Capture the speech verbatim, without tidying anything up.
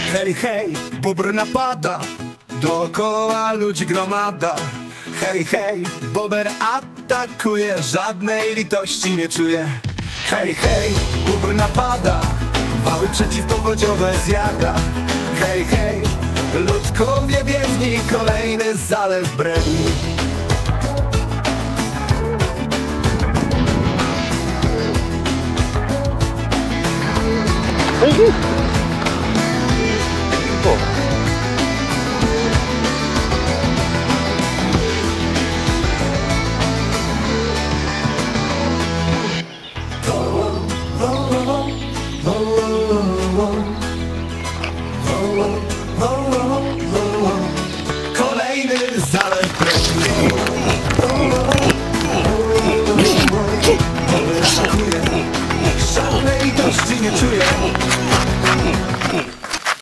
Hej, hej, bobr napada, dookoła ludzi gromada. Hej, hej, bober atakuje, żadnej litości nie czuje. Hej, hej, bobr napada, wały przeciwpowodziowe zjada. Hej, hej, ludkowie biedni, kolejny zalew bredni. Kolejny zalew bredni. Żadnej litości nie czuję.